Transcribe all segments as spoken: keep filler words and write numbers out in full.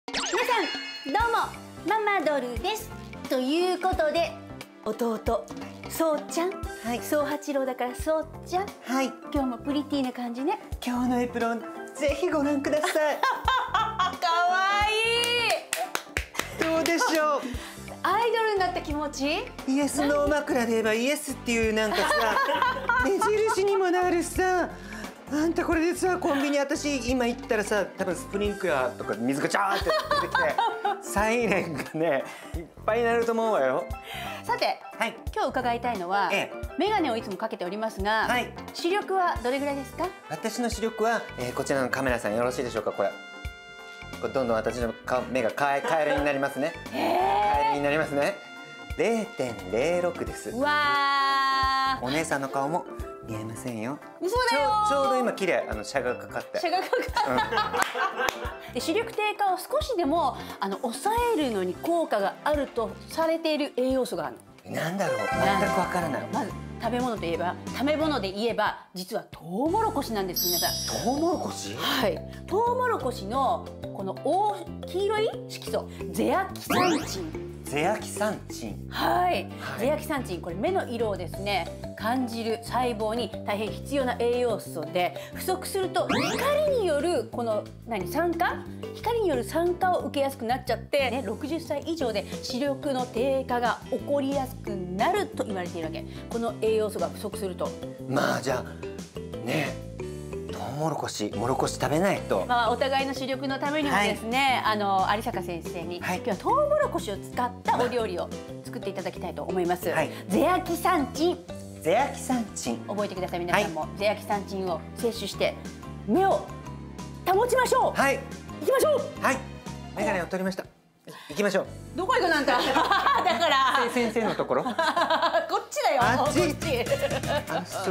皆さんどうもママドルです。ということで弟そうちゃん、はい、そう八郎だからそうちゃん、はい、今日もプリティな感じね。 今日のエプロンぜひご覧ください。 かわいい。 どうでしょう。 アイドルになった気持ち？ イエスノー枕で言えばイエスっていうなんかさ目印にもなるさ。あんたこれでさコンビニ私今行ったらさ多分スプリンクラーとか水がジャーって出てきてサイレンがねいっぱいになると思うわよ。 さて、はい、今日伺いたいのは、ええ、メガネをいつもかけておりますが、はい、視力はどれぐらいですか？ 私の視力は、えー、こちらのカメラさんよろしいでしょうか。これこれどんどん私の目がカエルになりますね。カエルになりますね。ゼロてんゼロろくです。 わー、 お姉さんの顔も見えませんよ。 嘘だよ。 ちょうど今綺麗、あのシャがかかって。 シャがかかって。で視力低下を少しでもあの抑えるのに効果があるとされている栄養素があるの。 なんだろう。全くわからない。 まず食べ物といえば食べ物で言えば実はトウモロコシなんです皆さん。 トウモロコシ？ はい。トウモロコシのこの大黄色い色素ゼアキサンチン。 ゼアキサンチン。 はい、はい、ゼアキサンチンこれ目の色をですね感じる細胞に大変必要な栄養素で不足すると光によるこの何酸化光による酸化を受けやすくなっちゃって、ね、ろくじゅっさい以上で視力の低下が起こりやすくなると言われているわけ。この栄養素が不足するとまあじゃあねトウモロコシモロコシ食べないと、 まあ、お互いの視力のためにもですね、はい、あの有坂先生に、はい、今日はトウモロコシを使ったお料理を作っていただきたいと思います、はい、ゼアキサンチンゼアキサンチン覚えてください皆さんも、はい、ゼアキサンチンを摂取して目を保ちましょう。はい、行きましょう。 はい、メガネを取りました。行きましょう。 どこ行くなんかだから先生のところこっちだよ。 あっち。あ、そう。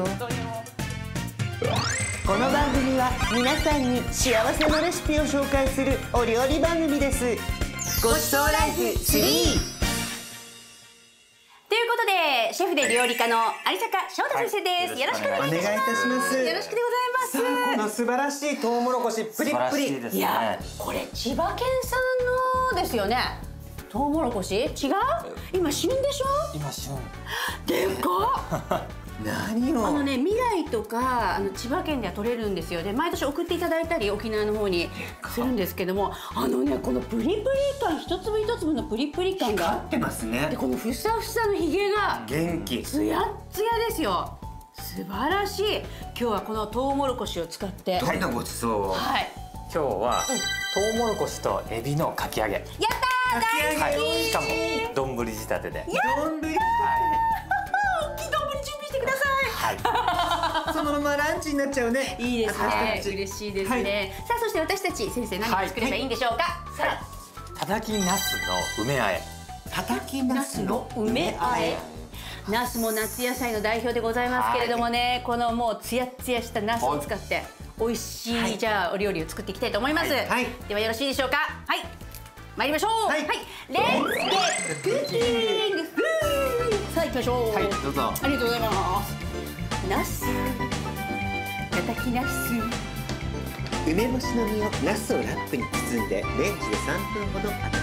この番組は皆さんに幸せのレシピを紹介するお料理番組です。ごちそうライフスリー。 ということでシェフで料理家の有坂翔太先生です、はい、よろしくお願いいたします。よろしくでございます。 さあこの素晴らしいトウモロコシプリップリですね。 いやこれ千葉県産のですよね。トウモロコシ違う？今旬でしょ？ 今旬でかっ何をあのね未来とかあの千葉県では取れるんですよ。で毎年送っていただいたり沖縄の方にするんですけども、あのねこのプリプリ感一粒一粒のプリプリ感が光ってますね。 でこのふさふさのひげが元気つやっつやですよ。素晴らしい。今日はこのトウモロコシを使ってどんなごちそうを。 はい。 今日は、うん、トウモロコシとエビのかき揚げ。やったー大好き、はい、 しかも丼仕立てで。 丼仕立て。大きい丼準備してください。 はい。そのままランチになっちゃうね。 いいですね。嬉しいですね。はい、さあそして私たち先生何を作ればいいんでしょうか。はい、さあたたきナスの梅あえ。 たたきナスの梅あえ。 ナスも夏野菜の代表でございますけれどもね、はい、このもうツヤツヤしたナスを使って美味しい、はい、じゃあお料理を作っていきたいと思います。はいはい、ではよろしいでしょうか。はい。参りましょう。はい。はい、レッツゲットクッキング。さあ行きましょう。 はい、どうぞ。 ありがとうございます。ナス、たたきナス。 梅干しの実をナスをラップに包んでレンジでさんぷんほど温めます。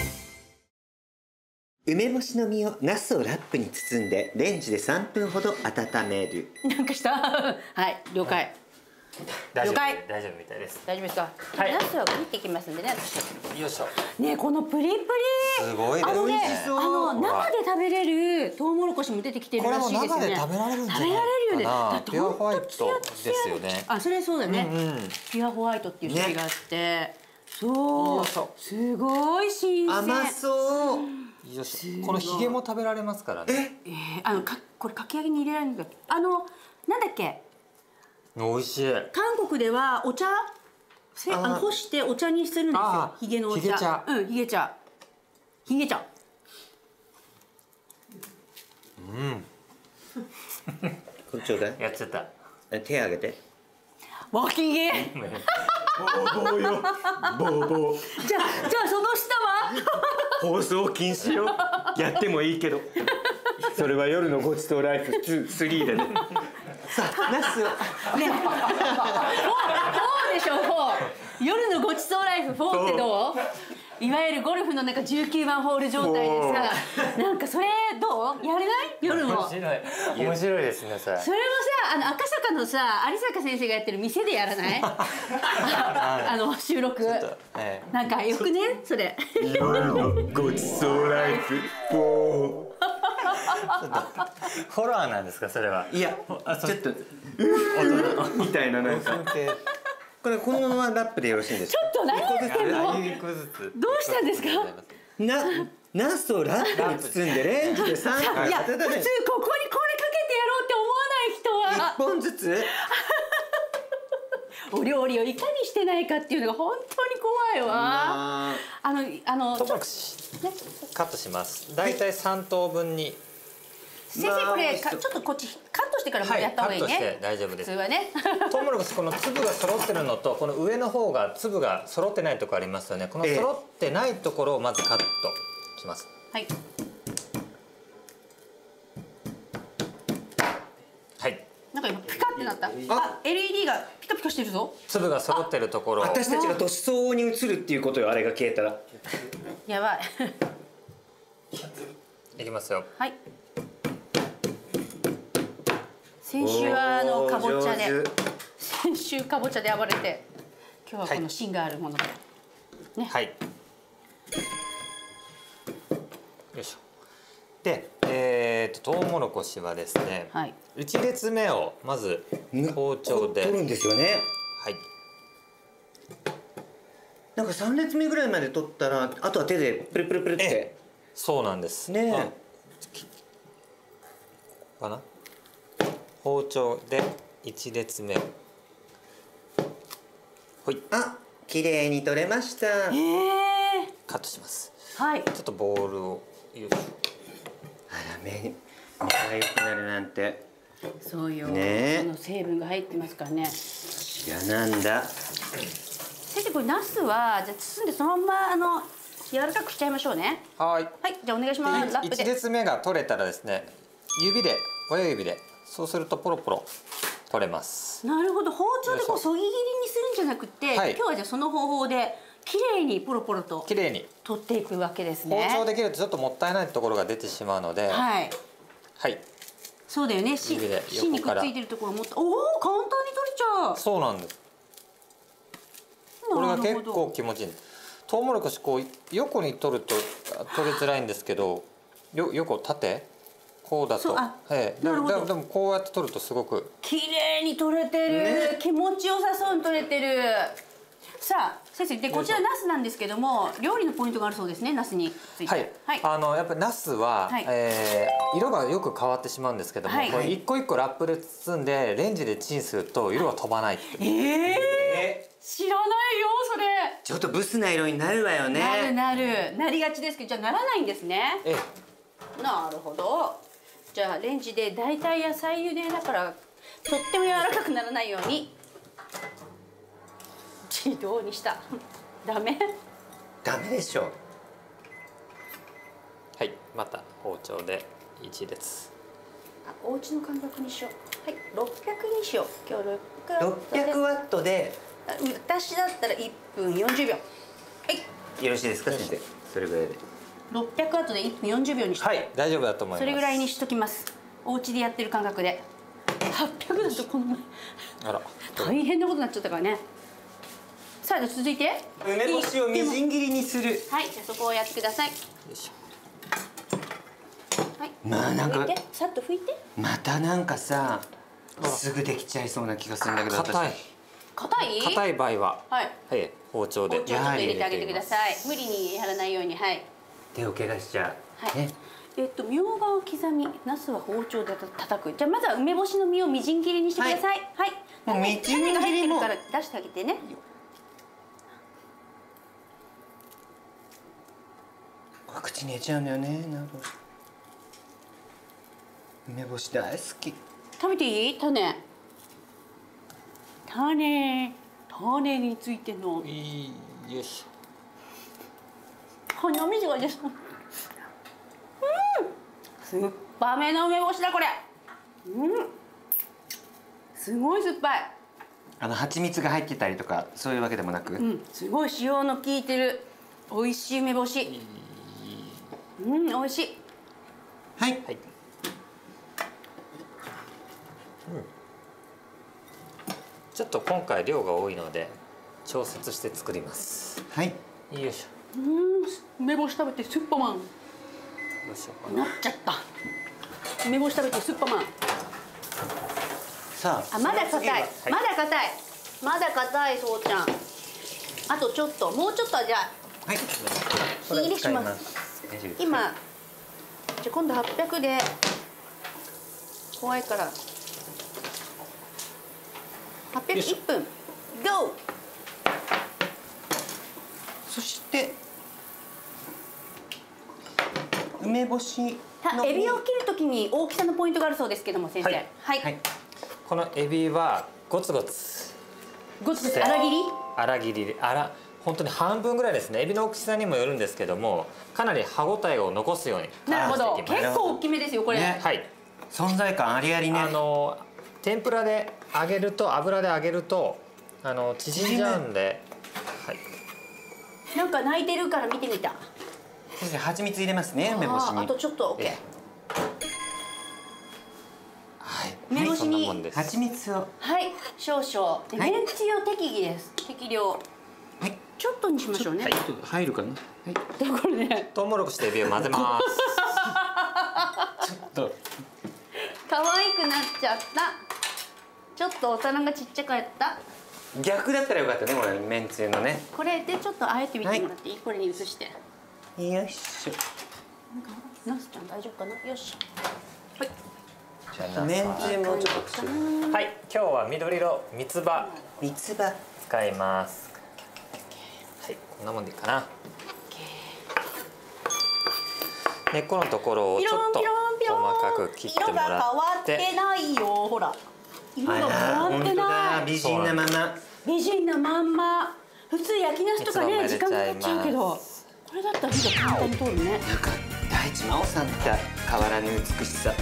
梅干しの実をナスをラップに包んでレンジでさんぷんほど温める。 なんかしたはい了解。 了解。大丈夫みたいです。 大丈夫ですか。はい。ナスは切っていきますんでね。 よいしょ。 ねこのプリプリ。 すごいです。 あのねあの生で食べれるトウモロコシも出てきてるらしいですよね。 これも生で食べられるんじゃないかな。食べられるよね。だってピュアホワイトですよね。あそれそうだね。ピュアホワイトっていう種類があって、そうすごい新鮮。 甘そう。 このヒゲも食べられますからね。 ええあのかこれかき揚げに入れられるんだ。あのなんだっけ。 美味しい。 韓国ではお茶せあの干してお茶にするんですよ。ヒゲのお茶。ヒゲ茶。うんヒゲ茶。ヒゲ茶。 うん。 これちょうだい。 やっちゃった。 手あげて。 脇毛。 ボーボーよ。ボーボー。 じゃあじゃあその下は。 放送禁止よ。やってもいいけど。それは夜のごちそうライフツー、スリーでね。さあ、ナスを。 ね。フォーでしょ、フォー。 夜のごちそうライフフォーってどう？いわゆるゴルフのなんかじゅうきゅうばんホール状態でさ、なんかそれどう？やれない？夜も。 面白い。面白いですねそれ。 それもさ、あの赤坂のさ有坂先生がやってる店でやらない？あの収録。 えなんかよくねそれ。 夜のごちそうライフフォー。 フォロワーなんですかそれは。 いやちょっとみたいななんか。これこのままラップでよろしいんですか？ ちょっと何やってんの？ 一個ずつ。 どうしたんですか？ な、ナスをラップに包んでレンジでさんかいいや普通ここにこれかけてやろうって思わない人は。 一本ずつ？ お料理をいかにしてないかっていうのが本当に怖いわ。あのあのトマトカットします。だいたい三等分に。 先生これかちょっとこっちカットしてからもやった方がいいね。 カットして大丈夫です。 普通はね。 トウモロコシこの粒が揃ってるのとこの上の方が粒が揃ってないところありますよね。この揃ってないところをまずカットします。 はい。 はい。 なんか今ピカってなった。あ、エルイーディー がピカピカしてるぞ。 粒が揃ってるところ。 私たちが年相応に映るっていうことよ、あれが消えたら。 やばい。 いきますよ。 はい。先週はあのかぼちゃで、先週かぼちゃで暴れて、今日はこの芯があるもので、ね。 はい。よいしょ。で、えー、とトウモロコシはですね、 はい、 いち列目をまず包丁で取るんですよね。 はい。 なんかさん列目ぐらいまで取ったら、あとは手でプルプルプルって。 そうなんですね。 あかな。包丁でいち列目を。ほい。 あ、綺麗に取れました。 ええー。 カットします。 はい。 ちょっとボールをよいしょ。 あら目目が良くなるなんて。 そうよ。 ね。 その成分が入ってますからね。 いやなんだ。 先生これナスはじゃあ包んでそのままあの柔らかくしちゃいましょうね。 はい。 はい、じゃあお願いします。ラップいちで。 列目が取れたらですね、指で親指でそうするとポロポロ取れます。 なるほど、包丁でこうそぎ切りにするんじゃなくて、はい、今日はじゃあその方法で綺麗にポロポロと綺麗に取っていくわけですね。 包丁で切るとちょっともったいないところが出てしまうので、 はい。 はい。 そうだよね。し芯にくっついてるところもっと、おお簡単に取れちゃう。 そうなんです。これが結構気持ちいい。トウモロコシこう横に取ると取りづらいんですけど、よ横縦こうだと、ええ、でもでもこうやって取るとすごく綺麗に取れてる、ね、気持ちよさそうに取れてる。さあ先生でこちらナスなんですけども料理のポイントがあるそうですね。ナスについて。 はい。はい、あのやっぱりナスは、はい、えー、色がよく変わってしまうんですけども、はい、これ一個一個ラップで包んでレンジでチンすると色が飛ばないって。 えー、えー、知らないよそれ。 ちょっとブスな色になるわよね。 なるなるなりがちですけどじゃあならないんですね。 ええ、なるほど。じゃあレンジで大体野菜茹でだからとっても柔らかくならないように自動にした。ダメ？ ダメでしょ。 はい、また包丁で一列。 あ、お家の感覚にしよう。はい、ろっぴゃくにしよう。今日ろっぴゃくワットで。 私だったらいっぷんよんじゅうびょう。はい。 よろしいですか先生。それぐらいで。 ろっぴゃくワットでいっぷんよんじゅうびょうにして。 はい、大丈夫だと思います。 それぐらいにしときます。お家でやってる感覚で。はっぴゃくだとこの前。あら。大変なことになっちゃったからね。さあじゃあ続いて梅干しをみじん切りにする。 はい、じゃあそこをやってください。よいしょ。はい。 まあなんかさっと拭いて。 またなんかさすぐできちゃいそうな気がするんだけど。 硬い。 硬い？ 硬い場合は、 はい。 はい、包丁で。 包丁ちょっと入れてあげてください。無理にやらないように、はい。 手を怪我しちゃう。 はい。えっとみょうがを刻み、ナスは包丁で叩く。じゃあまずは梅干しの実をみじん切りにしてください。はい。 みじん切りも。種が入ってるから出してあげてね。 口に入れちゃうんだよね。なるほど。梅干し大好き。 食べていい？種。種。種についての。 いいよし。 鼻水が出そう。うん。酸っぱめの梅干しだこれ。うん。すごい酸っぱい。 あの蜂蜜が入ってたりとかそういうわけでもなく、 うん、すごい塩の効いてる美味しい梅干し。うん、美味しい。 はい、はい、 うん、ちょっと今回量が多いので調節して作ります。 はい、 よいしょ。うん、梅干し食べてスッパマン。 どうしようかな。 なっちゃった。梅干し食べてスッパマン。 さあ、 あ、まだ硬い、はい、まだ硬い、まだ硬い、そうちゃん。あとちょっと、もうちょっとじゃあ。 はい。 火入れします。今、じゃあ今度はっぴゃくで。怖いから。はっぴゃくいっぷん。ゴー。 そして。梅干し。 エビを切るときに大きさのポイントがあるそうですけども、先生。はい。はいはい、 このエビはゴツゴツ。 ゴツゴツ粗切り？ 粗切りで、あら、本当に半分ぐらいですね。エビの大きさにもよるんですけども、かなり歯ごたえを残すように。 なるほど。結構大きめですよ、これ。ね、 はい。存在感ありありね。 あの天ぷらで揚げると、油で揚げると、あの縮んじゃうんで。はい。 なんか泣いてるから見てみた。 先生、蜂蜜入れますね、梅干しに。 あとちょっと、オッケー。 はい。 梅干しに蜂蜜を。 はい、少々。めんつゆ適宜です。適量。はい。ちょっとにしましょうね。 入るかな。はい。 で、これね。 トウモロコシとエビを混ぜます。 ちょっと。 可愛くなっちゃった。ちょっとお皿がちっちゃかった。 逆だったらよかったね、これ、めんつゆのね。 これでちょっとあえてみてもらっていい？これに移して。 よいしょ。 ナスちゃん大丈夫かな。よし。はい。 じゃあめんつゆもちょっと。 はい、今日は緑色三つ葉。 三つ葉使います。はい、こんなもんでいいかな。根っこのところをちょっと細かく切ってもらって。色が変わってないよ、ほら。色が変わってない。 美人なまま。 美人なまんま。普通焼きナスとかね、時間かかっちゃうけど。これだったら火が簡単に通るね。 なんか大地真央さんって変わらぬ美しさ。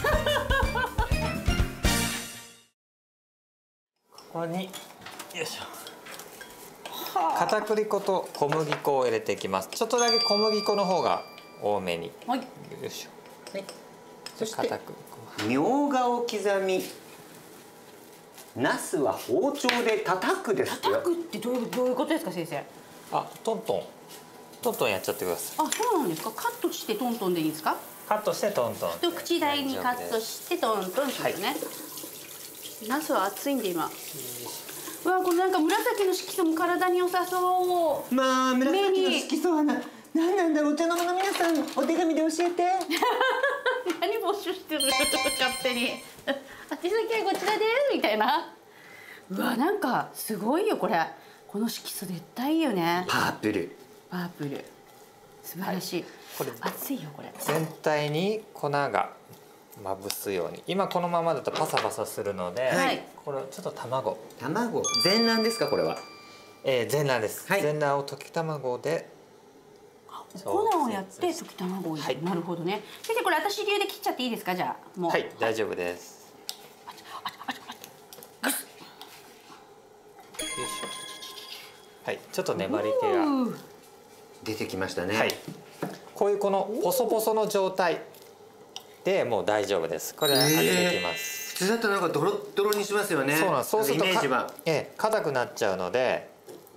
ここによいしょ。片栗粉と小麦粉を入れていきます。ちょっとだけ小麦粉の方が多めに。はい。よいしょ。はい。 そして片栗粉。みょうがを刻み。ナスは包丁で叩くですよ。 叩くってどういうどういうことですか、先生？ あ、トントン。トントンやっちゃってください。 あ、そうなんですか。カットしてトントンでいいですか？ カットしてトントン。 一口大にカットしてトントンしますね。はい、ナスは熱いんで今。うわ、このなんか紫の色素も体に良さそう。 まあ紫の色素はな、なんなんだろう。お茶の間の皆さん、お手紙で教えて。 何募集してる勝手に。宛先はこちらですみたいな。うわ、なんかすごいよこれ。この色素絶対いいよね。 パープル。 パープル。素晴らしい。はい、これ熱いよこれ。 全体に粉がまぶすように。今このままだとパサパサするので、はい、これちょっと卵。 卵。全卵ですかこれは？ えー、全卵です。はい、全卵を溶き卵で。 粉をやって溶き卵を入れる。はい、なるほどね。先生これ私流で切っちゃっていいですかじゃあ。もう。 はい、大丈夫です。はい、ちょっと粘り気が出てきましたね。 はい、こういうこのポソポソの状態でもう大丈夫です。これ揚げていきます。 普通だとなんかドロッドロにしますよね。 そうなんです。そうするとイメージはええ硬くなっちゃうので、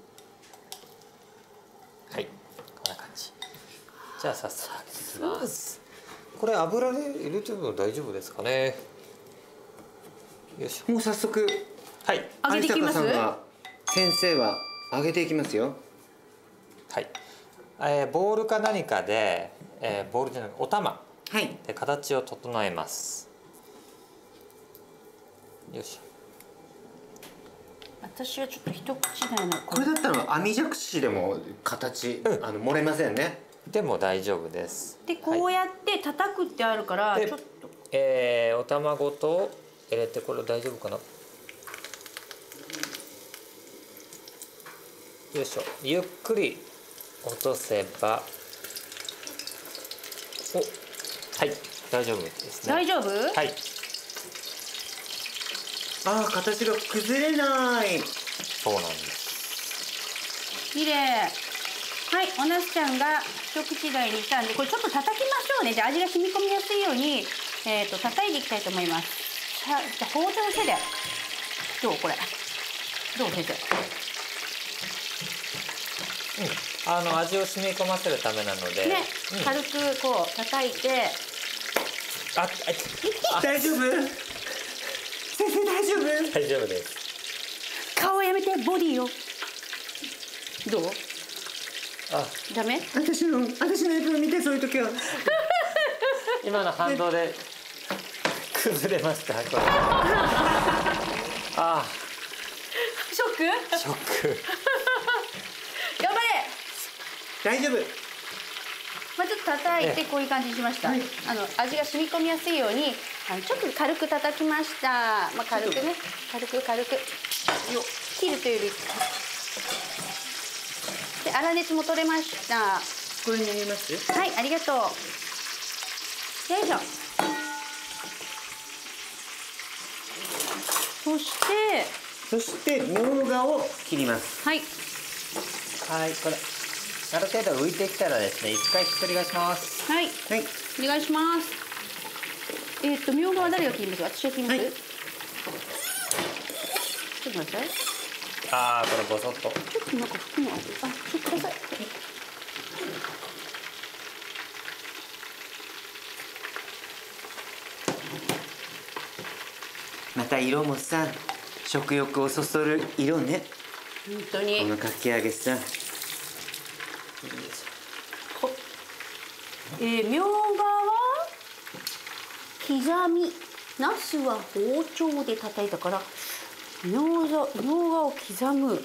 はい、こんな感じ。じゃあ早速揚げていきます。これ油で入れても大丈夫ですかね。よいしょ。 もう早速はい揚げていきます。 先生は揚げていきますよ。 はい、えー、ボウルか何かで、えー、ボウルじゃなくお玉で形を整えます。よいしょ。 私はちょっと一口大のこれだったら網じゃくしでも形、うん、あの漏れませんね。 でも大丈夫です。 でこうやって叩くってあるから、はい、ちょっと、 えー、お玉ごと入れてこれ大丈夫かな。よいしょ。ゆっくり落とせば、お、はい、大丈夫ですね。 大丈夫？ はい。 ああ、形が崩れない。 そうなんです。 綺麗。はい、おなすちゃんが一口大にしたんで、これちょっと叩きましょうね。じゃあ味が染み込みやすいように、えっと叩いていきたいと思います。さあ、じゃあ包丁の手で。どうこれ。どう先生。 うん、あの味を染み込ませるためなので。 ね、 うん、 軽くこう叩いて。 あ、あ、 大丈夫？先生大丈夫？ 大丈夫です。 顔やめて、ボディを。どう？ あ、 ダメ？ 私の私のエプロン見て、そういう時は。 今の反動で崩れました。これ。あ、 ショック？ ショック。 頑張れ。 大丈夫。 まあちょっと叩いてこういう感じにしました。 はい、 あの味が染み込みやすいように、あのちょっと軽く叩きました。まあ軽くね、軽く軽く。よ、切るというより。で、粗熱も取れました。 これにあげます？ はい、ありがとう。よいしょ。そして、 そしてみょうがを切ります。 はい。 はい、これある程度浮いてきたらですね、一回ひっくり返します。 はい。 はい。 お願いします。えっとみょうがは誰が切ります？私が切ります。はい、ちょっと待って。 ああ、これボソッと。 ちょっとなんか服のある。あ、ちょっとください。 また色もさ、食欲をそそる色ね。 本当に。 このかき揚げさ。 えー、みょうがは刻み、なすは包丁で叩いたから、みょうがみょうがを刻む。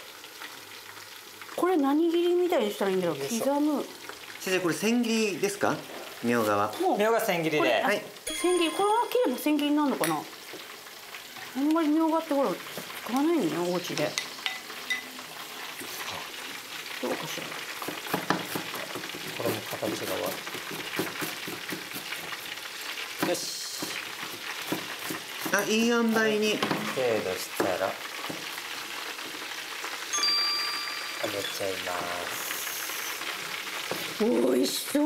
これ何切りみたいにしたらいいんだろう。刻む。 先生、これ千切りですか？みょうがは。 もうみょうが千切りで。 はい。 千切り、これは切れば千切りになるのかな。あんまりみょうがってほら使わないのよ、お家で。どうかしら。 これも形が悪い。よし。 あ、いい塩梅に。 程度したら揚げちゃいます。 おいしそう。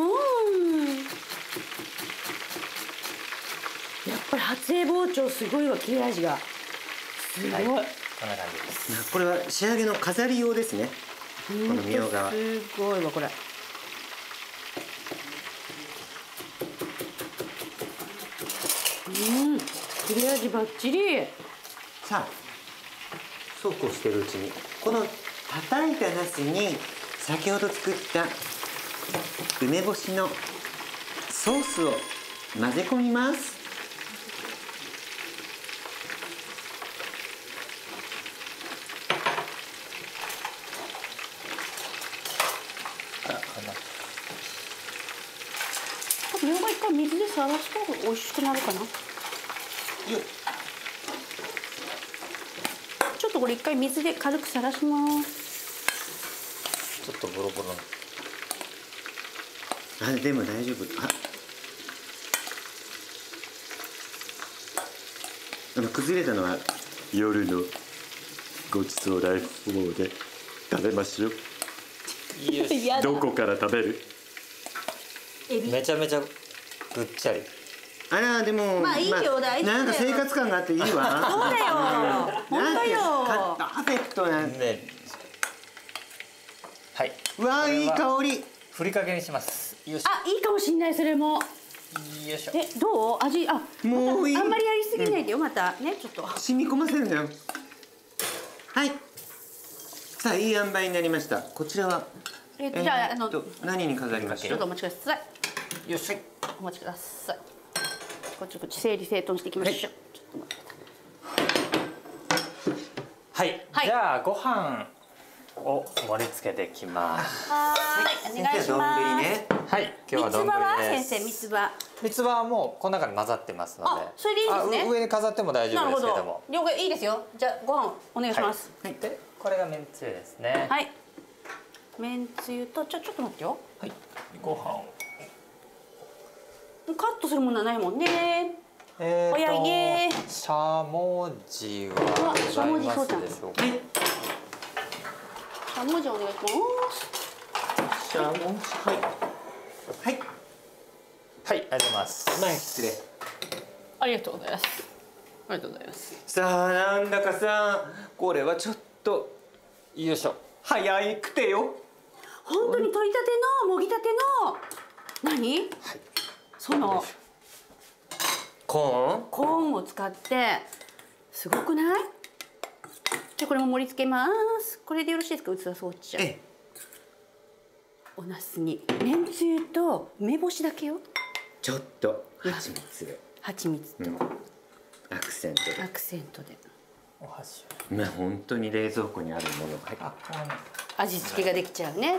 やっぱり発声包丁すごいわ、切れ味がすごい、はい、 こんな感じです。 これは仕上げの飾り用ですね。このみょうがはすごいわこれ。うん、切れ味バッチリ。 さあ、そうこうしてるうちにこの叩いたナスに先ほど作った梅干しのソースを混ぜ込みます。 みょうが一回水でさらした方が美味しくなるかな。ちょっとこれ一回水で軽くさらします。 ちょっとボロボロ。 あ、でも大丈夫。あ、あの崩れたのは夜のごちそうライフフォーで食べましょう。どこから食べる？ めちゃめちゃぐっちゃり。 あら、でもまあいいよ、大丈夫だよ。 なんか生活感があっていいわ。 そうだよ。本当よ。 パーフェクトな。 ね。はい。 うわー、いい香り。 ふりかけにします。よし。 あ、いいかもしんない、それも。 よいしょ。 え、どう？味、あ、 もういい。 あんまりやりすぎないでよ、またね、ちょっと。 染み込ませるんだよ。はい。さあ、いい塩梅になりました。こちらは。 えっと、じゃあ、あの、ちょ何に飾りましょう。 っとお待ちください。 よし。 お待ちください。こっちこっち整理整頓していきましょう。ちょっと待って。 はい。じゃあご飯を盛り付けていきます。 はい、お願いします。 はい、今日は丼です。 三つ葉は先生、三つ葉。 三つ葉はもうこの中に混ざってますので。 あ、それでいいですね。 上に飾っても大丈夫ですけども。 了解、いいですよ。じゃあご飯お願いします。 はい。で、これがめんつゆですね。 はい。めんつゆと、ちょちょっと待ってよ。 はい。ご飯を。 カットするものはないもんね。 えおやげーとしゃもじはしゃもじそうちゃん。 でしょうか。 しゃもじお願いします。 しゃもじ、はいはいはい、ありがとうございます。 前失礼。 ありがとうございます。ありがとうございます。 さあなんだかさ、これはちょっとよいしょ。 早くてよ。 本当に取りたてのもぎたての何、はい、そのコーンコーンを使ってすごくない？じゃこれも盛り付けます。これでよろしいですか？器装置ちゃん。 ええ、 お茄子にめんつゆと梅干しだけよ。 ちょっと蜂蜜、 蜂蜜と、 うん、アクセントでアクセントでお箸まあ本当に冷蔵庫にあるものが入って味付けができちゃうね。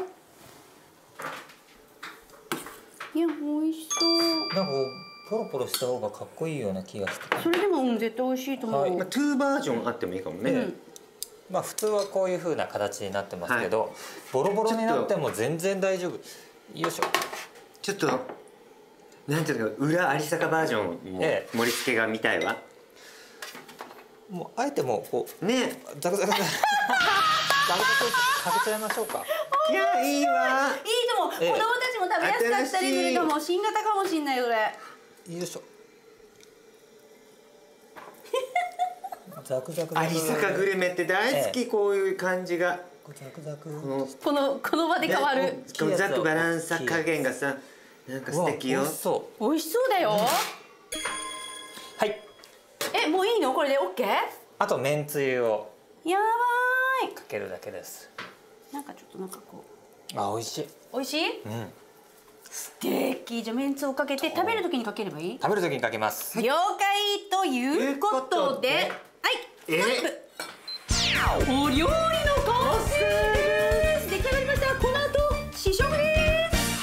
いや美味しそう。 なんかポロポロした方がかっこいいような気がして。 それでもうん絶対美味しいと思う。 はい、 まあ、トゥーバージョンあってもいいかもね、うん、 まあ普通はこういう風な形になってますけど、はい、ボロボロになっても全然大丈夫。よいしょ。ちょっとなんていうのか裏有坂バージョンも盛り付けが見たいわ、 ええ、もうあえてもうこうねザクザクザクザクザクかけちゃいましょうか。 いやいいわ。 いいと思う、ええ、子供たちも食べやすかったりするかも。新型かもしんないよこれ。 よいしょ。ザクザク有坂グルメって大好き、ええ、こういう感じがザクザクこのこのこの場で変わるこのザクバランス加減がさなんか素敵よ。 美味しそう。 美味しそうだよ、うん、 はい。 えもういいのこれで オーケー？ あとめんつゆをやばいかけるだけです。 なんかちょっとなんかこうあ美味しい。 美味しい？うん。素敵。じゃあめんつゆをかけて食べる時にかければいい？ 食べる時にかけます。 了解ということで、はい。 えお料理の完成です。出来上がりました。この後試食です。はい。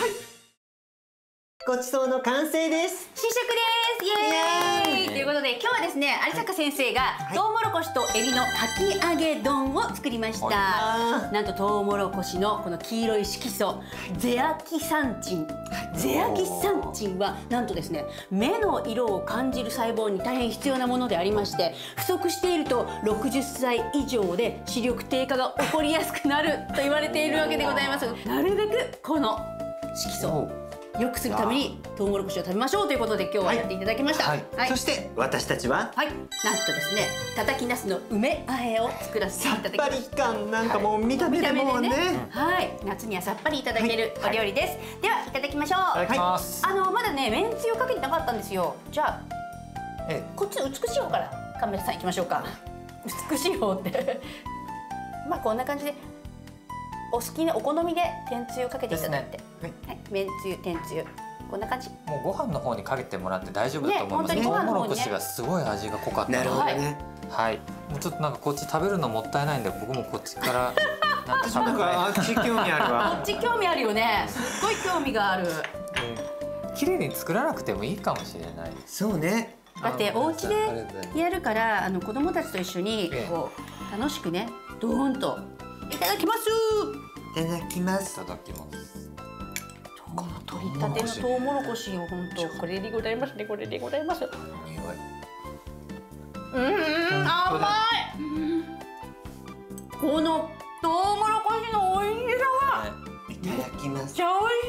ごちそうの完成です。 試食です。イエーイ。ということで今日はですね有坂先生がトウモロコシとエビのかき揚げ丼を作りました。はい、なんとトウモロコシのこの黄色い色素ゼアキサンチン。ゼアキサンチンはなんとですね目の色を感じる細胞に大変必要なものでありまして、不足しているとろくじゅっさい以上で視力低下が起こりやすくなると言われているわけでございます。なるべくこの色素を良くするためにトウモロコシを食べましょうということで今日はやっていただきました。はいはい、そして私たちははいなんとですね叩きナスの梅あえを作らせていただきました。 さっぱり感なんかもう見た目でもうね、 はい、夏にはさっぱりいただけるお料理です。はい、ではいただきましょう。 いただきます。 あのまだねめんつゆかけてなかったんですよ。じゃあ、ええ、こっちの美しい方からカメラさんいきましょうか。美しい方ってまあこんな感じでお好きなお好みで天つゆをかけていただいて、ね、はい、めんつゆ天つゆこんな感じ。 もうご飯の方にかけてもらって大丈夫だと思います。トウモロコシがすごい味が濃かった。 なるほどね。 はい。もうちょっとなんかこっち食べるのもったいないんで僕もこっちからなんか食べたい。あっち興味あるわ。 あっち興味あるよね。すっごい興味がある。 綺麗に作らなくてもいいかもしれない。 そうね。 だってお家でやるからあの子供たちと一緒にこう楽しくねドーンといただきます。 いただきます。 いただきます。 この取りたてのトウモロコシを本当これでございますね。これでございます。うん、甘い。このトウモロコシの美味しさがいただきます。 めっちゃ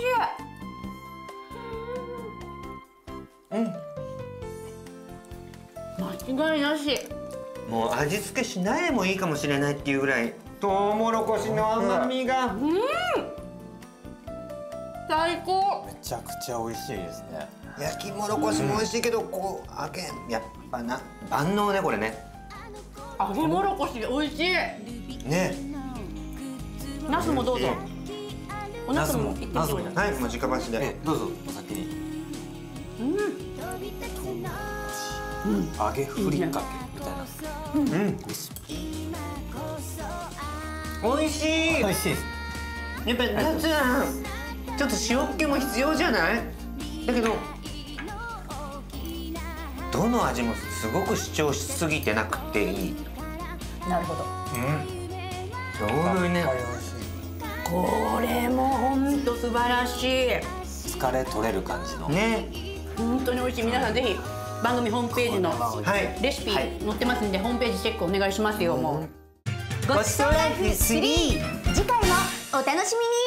美味しい。うん。間違いなし。 もう味付けしないでもいいかもしれないっていうぐらいトウモロコシの甘みが。うん。 最高。 めちゃくちゃ美味しいですね。 焼きもろこしも美味しいけど、うん、こう揚げやっぱな万能ねこれね。 揚げもろこし美味しい。 ね。 ナスもどうぞ。おナスもいってみてください。 はい、もう直箸で。 どうぞお先に。 うん。 うん。揚げふりかけみたいな。 うん。美味しい。 美味しい。 やっぱり夏はちょっと塩っ気も必要じゃない？だけどどの味もすごく主張しすぎてなくていい。 なるほど。 うん。ちょうどいいね。 これも本当素晴らしい。 疲れ取れる感じの。 ね。 本当に美味しい。皆さんぜひ番組ホームページのレシピ載ってますんで、ホームページチェックお願いしますよ。もうごちそうライフスリー、 次回もお楽しみに。